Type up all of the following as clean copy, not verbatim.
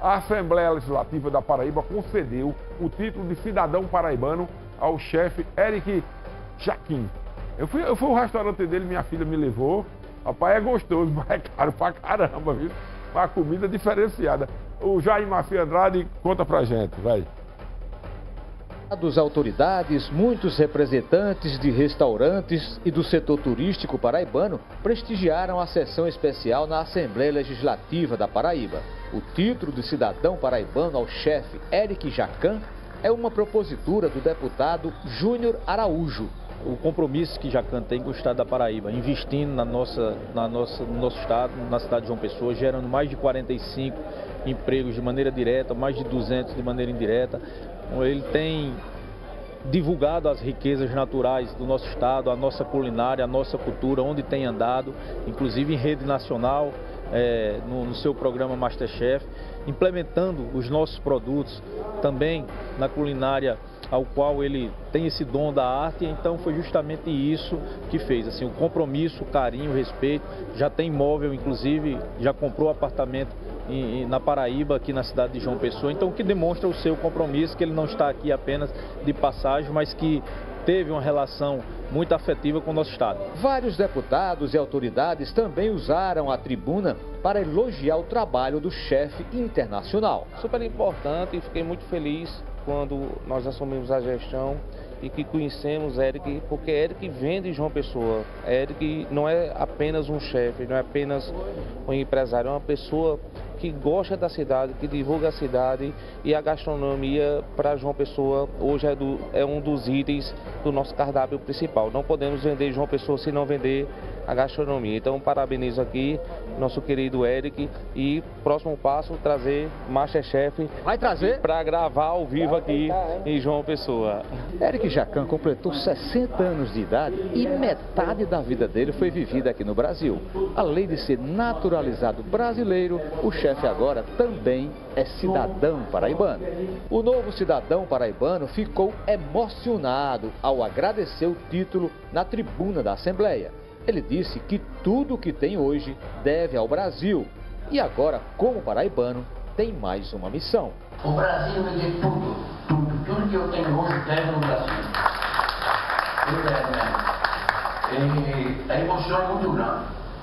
A Assembleia Legislativa da Paraíba concedeu o título de cidadão paraibano ao chefe Eric Jaquim. Eu fui ao restaurante dele, minha filha me levou. Rapaz, é gostoso, mas é caro pra caramba, viu? Uma comida diferenciada. O Jair Mafia Andrade conta pra gente, vai. Das autoridades, muitos representantes de restaurantes e do setor turístico paraibano prestigiaram a sessão especial na Assembleia Legislativa da Paraíba. O título de cidadão paraibano ao chefe Eric Jacan é uma propositura do deputado Júnior Araújo. O compromisso que Jacan tem com o estado da Paraíba, investindo no nosso estado, na cidade de João Pessoa, gerando mais de 45 empregos de maneira direta, mais de 200 de maneira indireta. Ele tem divulgado as riquezas naturais do nosso estado, a nossa culinária, a nossa cultura, onde tem andado, inclusive em rede nacional, no seu programa Masterchef, implementando os nossos produtos também na culinária, ao qual ele tem esse dom da arte. Então foi justamente isso que fez, assim, o compromisso, o carinho, o respeito. Já tem imóvel, inclusive, já comprou apartamento na Paraíba, aqui na cidade de João Pessoa, então que demonstra o seu compromisso, que ele não está aqui apenas de passagem, mas que teve uma relação muito afetiva com o nosso estado. Vários deputados e autoridades também usaram a tribuna para elogiar o trabalho do chefe internacional. Super importante e fiquei muito feliz quando nós assumimos a gestão e que conhecemos Eric, porque Eric vem de João Pessoa. Eric não é apenas um chefe, não é apenas um empresário, é uma pessoa que gosta da cidade, que divulga a cidade, e a gastronomia para João Pessoa hoje é um dos itens do nosso cardápio principal. Não podemos vender João Pessoa se não vender a gastronomia. Então parabenizo aqui nosso querido Eric e próximo passo trazer Masterchef. Vai trazer? Para gravar ao vivo aqui em João Pessoa. Eric Jacan completou 60 anos de idade e metade da vida dele foi vivida aqui no Brasil. Além de ser naturalizado brasileiro, o chefe agora também é cidadão paraibano. O novo cidadão paraibano ficou emocionado ao agradecer o título na tribuna da Assembleia. Ele disse que tudo o que tem hoje deve ao Brasil e agora, como paraibano, tem mais uma missão. O Brasil me deu tudo que eu tenho hoje deve no Brasil. A emoção é muito grande,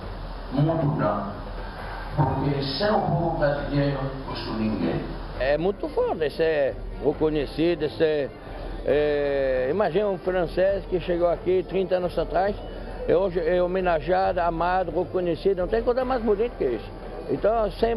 porque sem o povo brasileiro não sou ninguém. É muito forte ser reconhecido, imagina um francês que chegou aqui 30 anos atrás, hoje é homenageado, amado, reconhecido, não tem coisa mais bonita que isso. Então,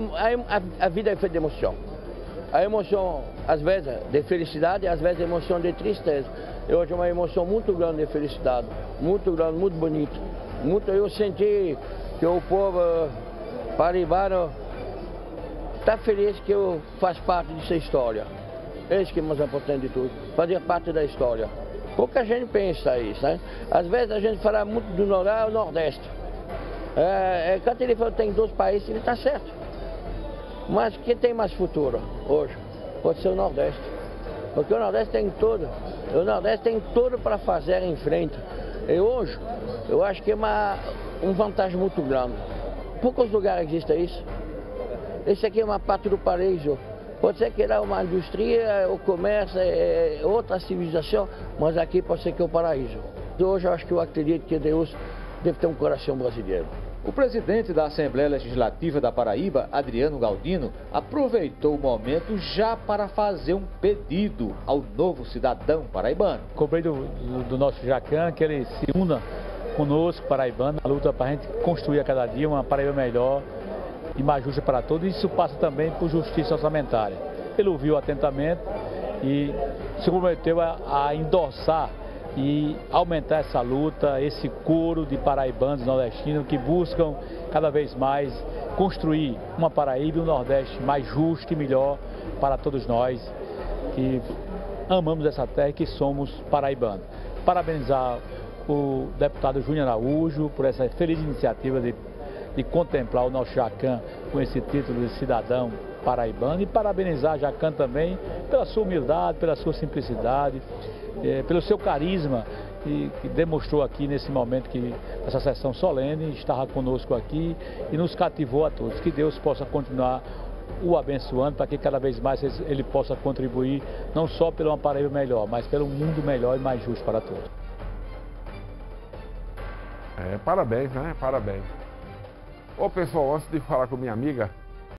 a vida é feita de emoção. A emoção, às vezes, de felicidade, às vezes, emoção de tristeza. E hoje é uma emoção muito grande de felicidade, muito grande, muito bonita. Eu senti que o povo paraibano está feliz que eu faço parte dessa história. É isso que é mais importante de tudo, fazer parte da história. Pouca gente pensa isso, né? Às vezes a gente fala muito do Nordeste ou Nordeste. Quando ele fala que tem 2 países, ele está certo. Mas quem tem mais futuro hoje pode ser o Nordeste. Porque o Nordeste tem tudo. O Nordeste tem tudo para fazer em frente. E hoje, eu acho que é uma vantagem muito grande. Poucos lugares existe isso. Esse aqui é uma parte do paraíso. Pode ser que lá uma indústria, o comércio, outra civilização, mas aqui pode ser que é o paraíso. Hoje eu acho que eu acredito que Deus deve ter um coração brasileiro. O presidente da Assembleia Legislativa da Paraíba, Adriano Galdino, aproveitou o momento já para fazer um pedido ao novo cidadão paraibano. Cobrei do nosso Jacan que ele se una conosco, paraibano, na luta para a gente construir a cada dia uma Paraíba melhor e mais justa para todos. E isso passa também por justiça orçamentária. Ele ouviu atentamente e se comprometeu a endossar e aumentar essa luta, esse coro de paraibanos nordestinos que buscam cada vez mais construir uma Paraíba e um Nordeste mais justo e melhor para todos nós que amamos essa terra e que somos paraibanos. Parabenizar o deputado Júnior Araújo por essa feliz iniciativa de contemplar o nosso Jacan com esse título de cidadão paraibano e parabenizar Jacan também pela sua humildade, pela sua simplicidade, pelo seu carisma que demonstrou aqui nesse momento, essa sessão solene, estava conosco aqui e nos cativou a todos. Que Deus possa continuar o abençoando para que cada vez mais ele possa contribuir não só pelo uma Paraíba melhor, mas pelo mundo melhor e mais justo para todos. Parabéns, né? Parabéns. Ô pessoal, antes de falar com minha amiga,